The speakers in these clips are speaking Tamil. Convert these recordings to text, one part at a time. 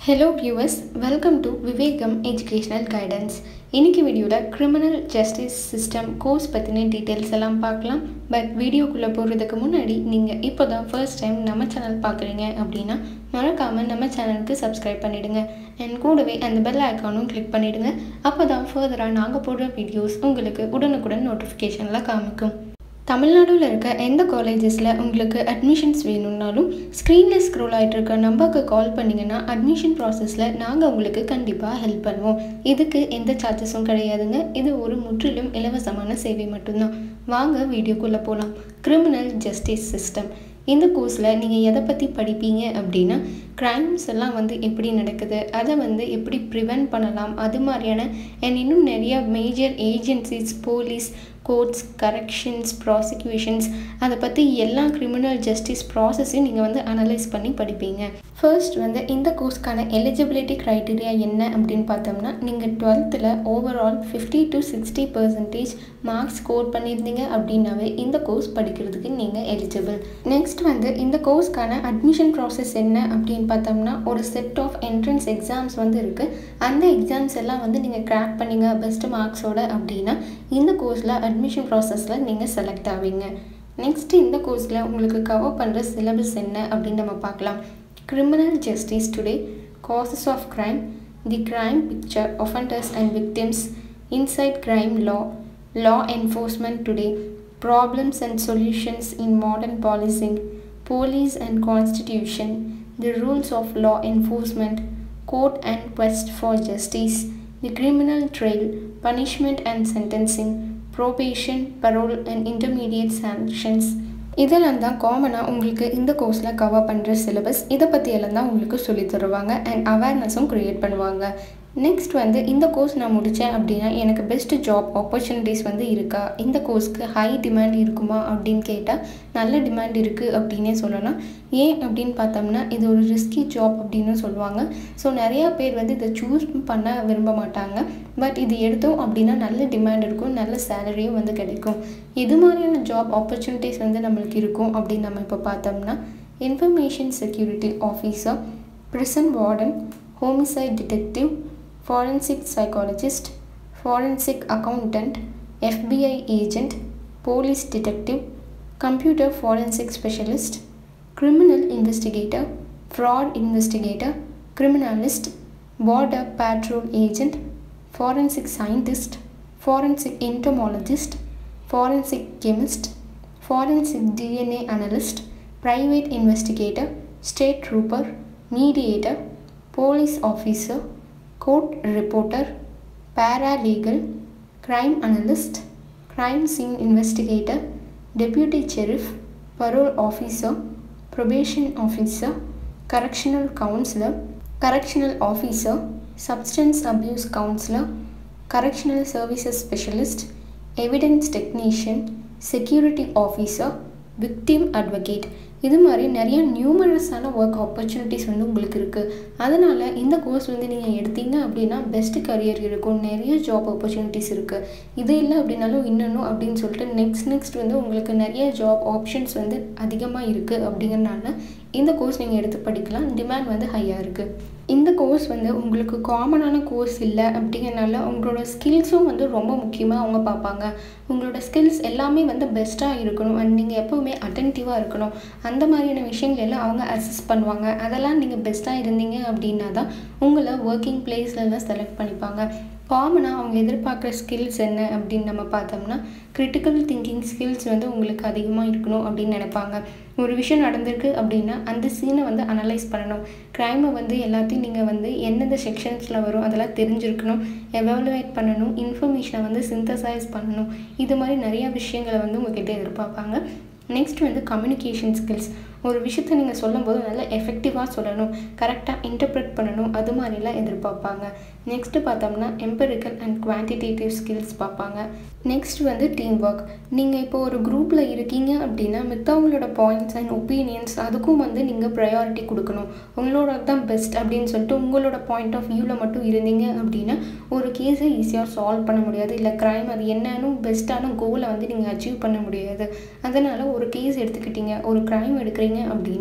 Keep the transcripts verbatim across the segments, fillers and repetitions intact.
Hello viewers, welcome to Vivekam Educational Guidance. இன்னைக்கு வீடியோல criminal justice system course பத்தின டீடைல்ஸ் எல்லாம் பார்க்கலாம். பட் வீடியோக்குள்ள போறதுக்கு முன்னாடி நீங்க இப்போதான் first time நம்ம சேனல் பார்க்கறீங்க அப்படினா மறக்காம நம்ம சேனலுக்கு subscribe பண்ணிடுங்க. and கூடவே அந்த bell ஐகானும் கிளிக் பண்ணிடுங்க. அப்பதான் further நாங்க போடுற வீடியோஸ் உங்களுக்கு உடனுக்குடன் நோட்டிஃபிகேஷன்ல காமிக்கும். தமிழ்நாடுல இருக்க எந்த காலேजेसல உங்களுக்கு அட்மிஷன்ஸ் வேணும்னாலும் ஸ்கிரீன்ல ஸ்க்ரோல் ஆயிட்டு இருக்க நம்பருக்கு கால் பண்ணீங்கனா அட்மிஷன் processல நாங்க உங்களுக்கு கண்டிப்பா ஹெல்ப் பண்ணுவோம். இதுக்கு எந்த சார்ஜஸும் கிடையாதுங்க. இது ஒரு முற்றிலும் இலவசமான சேவை மட்டும்தான். வாங்க வீடியோக்குள்ள போலாம். Criminal justice system. இந்த கோர்ஸ்ல நீங்க எதை பத்தி படிப்பீங்க அப்படினா கிரைம்ஸ் எல்லாம் வந்து எப்படி நடக்குது, அதை வந்து எப்படி பிரிவென்ட் பண்ணலாம், அது மாதிரியான and இன்னும் நிறைய major agencies, police, courts, corrections, prosecutions அதை பற்றி எல்லா கிரிமினல் ஜஸ்டிஸ் ப்ராசஸையும் நீங்கள் வந்து அனலைஸ் பண்ணி படிப்பீங்க. ஃபர்ஸ்ட் வந்து இந்த கோர்ஸ்க்கான எலிஜிபிலிட்டி க்ரைட்டீரியா என்ன அப்படின்னு பார்த்தோம்னா, நீங்கள் டுவெல்த்தில் overall fifty to sixty percentage marks score பண்ணியிருந்தீங்க அப்படின்னாவே இந்த கோர்ஸ் படிக்கிறதுக்கு நீங்கள் எலிஜிபிள். நெக்ஸ்ட் வந்து இந்த கோர்ஸ்க்கான அட்மிஷன் ப்ராசஸ் என்ன அப்படின்னு பார்த்தோம்னா, ஒரு செட் ஆஃப் என்ட்ரன்ஸ் எக்ஸாம்ஸ் வந்து இருக்குது. அந்த எக்ஸாம்ஸ் எல்லாம் வந்து நீங்கள் கிராக் பண்ணிங்க பெஸ்ட் மார்க்ஸோட அப்படின்னா இந்த கோர்ஸில் அட்மிஷன் ப்ராசஸில் நீங்கள் செலக்ட் ஆவீங்க. நெக்ஸ்ட் இந்த கோர்ஸில் உங்களுக்கு கவர் பண்ணுற சிலபஸ் என்ன அப்படின்னு நம்ம பார்க்கலாம். Criminal justice today, causes of crime, the crime picture, offenders and victims, inside crime law, law enforcement today, problems and solutions in modern policing, police and constitution, the rules of law enforcement, court and quest for justice, the criminal trial, punishment and sentencing, probation, parole and intermediate sanctions. இதெல்லாம் தான் காமனாக உங்களுக்கு இந்த கோர்ஸில் கவர் பண்ணுற சிலபஸ். இதை பற்றியெல்லாம் தான் உங்களுக்கு சொல்லி தருவாங்க அண்ட் அவேர்னஸும் க்ரியேட் பண்ணுவாங்க. நெக்ஸ்ட் வந்து இந்த கோர்ஸ் நான் முடித்தேன் அப்படின்னா எனக்கு பெஸ்ட்டு ஜாப் ஆப்பர்ச்சுனிட்டிஸ் வந்து இருக்கா, இந்த கோர்ஸ்க்கு ஹை டிமாண்ட் இருக்குமா அப்படின்னு கேட்டால் நல்ல டிமாண்ட் இருக்குது அப்படின்னே சொல்லலாம். ஏன் அப்படின்னு பார்த்தோம்னா இது ஒரு ரிஸ்கி ஜாப் அப்படின்னு சொல்லுவாங்க. ஸோ நிறையா பேர் வந்து இதை சூஸ் பண்ண விரும்ப மாட்டாங்க. பட் இது எடுத்தோம் அப்படின்னா நல்ல டிமாண்ட் இருக்கும், நல்ல சேலரியும் வந்து கிடைக்கும். இது மாதிரியான ஜாப் ஆப்பர்ச்சுனிட்டிஸ் வந்து நம்மளுக்கு இருக்கும் அப்படின்னு நம்ம இப்போ பார்த்தோம்னா, information security officer, prison warden, homicide detective, forensic psychologist, forensic accountant, F B I agent, police detective, computer forensic specialist, criminal investigator, fraud investigator, criminalist, border patrol agent, forensic scientist, forensic entomologist, forensic chemist, forensic D N A analyst, private investigator, state trooper, mediator, police officer, court reporter, paralegal, crime analyst, crime scene investigator, deputy sheriff, parole officer, probation officer, correctional counselor, correctional officer, substance abuse counselor, correctional services specialist, evidence technician, security officer, victim advocate. இது மாதிரி நிறைய நியூமரஸான ஒர்க் ஆப்பர்ச்சுனிட்டிஸ் வந்து உங்களுக்கு இருக்குது. அதனால் இந்த கோர்ஸ் வந்து நீங்கள் எடுத்தீங்க அப்படின்னா பெஸ்ட்டு கரியர் இருக்கும், நிறைய ஜாப் ஆப்பர்ச்சுனிட்டிஸ் இருக்குது. இது இல்லை அப்படின்னாலும் இன்னொன்னும் அப்படின்னு சொல்லிட்டு நெக்ஸ்ட் நெக்ஸ்ட் வந்து உங்களுக்கு நிறைய ஜாப் ஆப்ஷன்ஸ் வந்து அதிகமாக இருக்குது. அப்படிங்கிறனால இந்த கோர்ஸ் நீங்கள் எடுத்து படிக்கலாம். டிமாண்ட் வந்து ஹையாக இருக்குது. இந்த கோர்ஸ் வந்து உங்களுக்கு காமனான கோர்ஸ் இல்லை அப்படிங்கிறனால உங்களோட ஸ்கில்ஸும் வந்து ரொம்ப முக்கியமாக அவங்க பார்ப்பாங்க. உங்களோட ஸ்கில்ஸ் எல்லாமே வந்து பெஸ்ட்டாக இருக்கணும் அண்ட் நீங்கள் எப்போவுமே அட்டென்டிவாக இருக்கணும். அந்த மாதிரியான விஷயங்கள் எல்லாம் அவங்க அசஸ் பண்ணுவாங்க. அதெல்லாம் நீங்கள் பெஸ்ட்டாக இருந்தீங்க அப்படின்னா தான் உங்களை ஒர்க்கிங் பிளேஸ்லலாம் செலக்ட் பண்ணிப்பாங்க. காமனாக அவங்க எதிர்பார்க்குற ஸ்கில்ஸ் என்ன அப்படின்னு நம்ம பார்த்தோம்னா, கிரிட்டிக்கல் திங்கிங் ஸ்கில்ஸ் வந்து உங்களுக்கு அதிகமாக இருக்கணும் அப்படின்னு நினைப்பாங்க. ஒரு விஷயம் நடந்திருக்கு அப்படின்னா அந்த சீனை வந்து அனலைஸ் பண்ணணும். க்ரைமை வந்து எல்லாத்தையும் நீங்கள் வந்து எந்தெந்த செக்ஷன்ஸில் வரும் அதெல்லாம் தெரிஞ்சிருக்கணும், எவாலுவேட் பண்ணணும், இன்ஃபர்மேஷனை வந்து சிந்தசைஸ் பண்ணணும். இது மாதிரி நிறையா விஷயங்களை வந்து உங்கள்கிட்ட எதிர்பார்ப்பாங்க. நெக்ஸ்ட் வந்து கம்யூனிகேஷன் ஸ்கில்ஸ். ஒரு விஷயத்தை நீங்கள் சொல்லும்போது நல்லா எஃபெக்டிவாக சொல்லணும், கரெக்டாக இன்டர்ப்ரெட் பண்ணணும், அது மாதிரிலாம் எதிர்பார்ப்பாங்க. நெக்ஸ்ட்டு பார்த்தோம்னா எம்பரிக்கல் அண்ட் குவான்டிடேட்டிவ் ஸ்கில்ஸ் பார்ப்பாங்க. நெக்ஸ்ட் வந்து டீம் ஒர்க். நீங்கள் இப்போ ஒரு குரூப்பில் இருக்கீங்க அப்படின்னா மித்தவங்களோட பாயிண்ட்ஸ் அண்ட் ஒப்பீனியன்ஸ் அதுக்கும் வந்து நீங்கள் ப்ரையாரிட்டி கொடுக்கணும். உங்களோட தான் பெஸ்ட் அப்படின்னு சொல்லிட்டு உங்களோட பாயிண்ட் ஆஃப் வியூவில் மட்டும் இருந்தீங்க அப்படின்னா ஒரு கேஸை ஈஸியாக சால்வ் பண்ண முடியாது. இல்லை க்ரைம் அது என்னன்னு பெஸ்ட்டான கோலை வந்து நீங்கள் அச்சீவ் பண்ண முடியாது. அதனால் ஒரு கேஸ் எடுத்துக்கிட்டீங்க, ஒரு க்ரைம் எடுக்கிறீங்க அப்படின்னா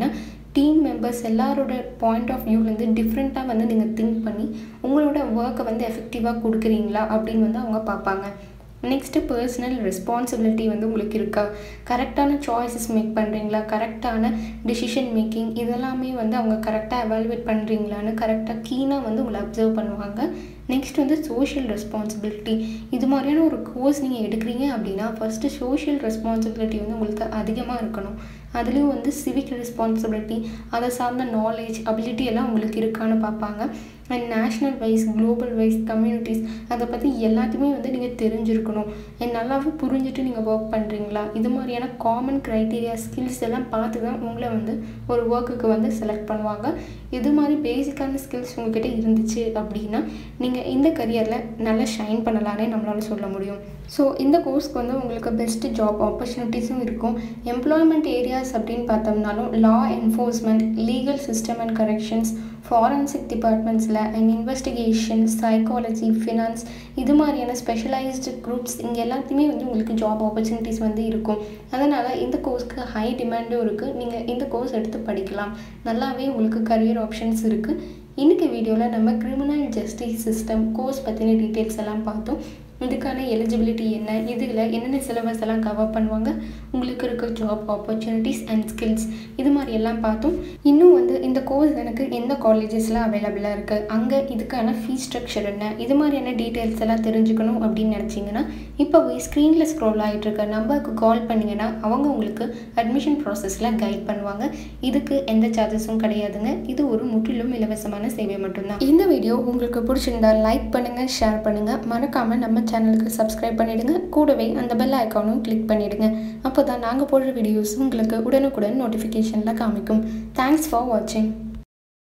டீம் மெம்பர்ஸ் எல்லாரோட பாயிண்ட் ஆஃப் வியூலேருந்து டிஃப்ரெண்ட்டாக வந்து நீங்கள் திங்க் பண்ணி உங்களோட ஒர்க்கை வந்து எஃபெக்டிவாக கொடுக்குறீங்களா அப்படின்னு வந்து அவங்க பார்ப்பாங்க. நெக்ஸ்ட்டு பர்சனல் ரெஸ்பான்சிபிலிட்டி வந்து உங்களுக்கு இருக்கா, கரெக்டான சாய்ஸஸ் மேக் பண்ணுறீங்களா, கரெக்டான டிசிஷன் மேக்கிங் இதெல்லாமே வந்து அவங்க கரெக்டாக எவாலுவேட் பண்ணுறீங்களான்னு கரெக்டாக கீனாக வந்து உங்களை அப்சர்வ் பண்ணுவாங்க. நெக்ஸ்ட் வந்து சோஷியல் ரெஸ்பான்சிபிலிட்டி. இது மாதிரியான ஒரு கோர்ஸ் நீங்கள் எடுக்கிறீங்க அப்படின்னா ஃபஸ்ட்டு சோஷியல் ரெஸ்பான்சிபிலிட்டி வந்து உங்களுக்கு அதிகமாக இருக்கணும். அதுலேயும் வந்து சிவிக் ரெஸ்பான்சிபிலிட்டி, அதை சார்ந்த நாலேஜ் அபிலிட்டி எல்லாம் உங்களுக்கு இருக்கான்னு பார்ப்பாங்க. And national wise global wise communities அதை பற்றி எல்லாத்தையுமே வந்து நீங்கள் தெரிஞ்சிருக்கணும். அண்ட் நல்லாவே புரிஞ்சுட்டு நீங்கள் ஒர்க் பண்ணுறீங்களா, இது மாதிரியான காமன் க்ரைட்டீரியா ஸ்கில்ஸ் எல்லாம் பார்த்து தான் உங்களை வந்து ஒரு ஒர்க்குக்கு வந்து செலக்ட் பண்ணுவாங்க. இது மாதிரி பேசிக்கான ஸ்கில்ஸ் உங்கள்கிட்ட இருந்துச்சு அப்படின்னா நீங்கள் இந்த கரியரில் நல்லா ஷைன் பண்ணலான்னே நம்மளால சொல்ல முடியும். ஸோ இந்த கோர்ஸ்க்கு வந்து உங்களுக்கு பெஸ்ட்டு ஜாப் ஆப்பர்ச்சுனிட்டிஸும் இருக்கும். எம்ப்ளாய்மெண்ட் ஏரியாஸ் அப்படின்னு பார்த்தோம்னாலும் law enforcement, legal system and corrections, forensic டிபார்ட்மெண்ட்ஸில் அண்ட் இன்வெஸ்டிகேஷன், சைக்காலஜி, ஃபினான்ஸ் இது மாதிரியான ஸ்பெஷலைஸ்டு குரூப்ஸ் இங்கே எல்லாத்தையுமே வந்து உங்களுக்கு ஜாப் ஆப்பர்ச்சுனிட்டிஸ் வந்து இருக்கும். அதனால் இந்த கோர்ஸ்க்கு ஹை டிமாண்டும் இருக்குது. நீங்கள் இந்த கோர்ஸ் எடுத்து படிக்கலாம். நல்லாவே உங்களுக்கு கரியர் ஆப்ஷன்ஸ் இருக்குது. இன்றைக்கி வீடியோவில் நம்ம கிரிமினல் ஜஸ்டிஸ் சிஸ்டம் கோர்ஸ் பற்றின டீட்டெயில்ஸ் எல்லாம் பார்த்தோம். இதுக்கான எலிஜிபிலிட்டி என்ன, இதில் என்னென்ன சிலபஸ் எல்லாம் கவர் பண்ணுவாங்க, உங்களுக்கு இருக்க ஜாப் ஆப்பர்ச்சுனிட்டிஸ் அண்ட் ஸ்கில்ஸ் இது மாதிரி எல்லாம் பார்த்தோம். இன்னும் வந்து இந்த கோர்ஸ் எனக்கு எந்த காலேஜஸில் அவைலபிளாக இருக்குது, அங்கே இதுக்கான ஃபீஸ் ஸ்ட்ரக்சர் என்ன, இது மாதிரியான டீட்டெயில்ஸ் எல்லாம் தெரிஞ்சுக்கணும் அப்படின்னு நினச்சிங்கன்னா இப்போவே ஸ்க்ரீனில் ஸ்க்ரோல் ஆகிட்டு இருக்க நம்பருக்கு கால் பண்ணிங்கன்னா அவங்க உங்களுக்கு அட்மிஷன் ப்ராசஸில் கைட் பண்ணுவாங்க. இதுக்கு எந்த சார்ஜஸும் கிடையாதுங்க. இது ஒரு முற்றிலும் இலவசமான சேவை மட்டும்தான். இந்த வீடியோ உங்களுக்கு பிடிச்சிருந்தால் லைக் பண்ணுங்கள், ஷேர் பண்ணுங்கள், மறக்காமல் நம்ம சேனலுக்கு சப்ஸ்கிரைப் பண்ணிவிடுங்க. கூடவே அந்த பெல் ஐக்கானும் கிளிக் பண்ணிவிடுங்க. அப்போ தான் நாங்கள் போடுற வீடியோஸ் உங்களுக்கு உடனுக்குடன் நோட்டிஃபிகேஷனில் காமிக்கும். தேங்க்ஸ் ஃபார் வாட்சிங்.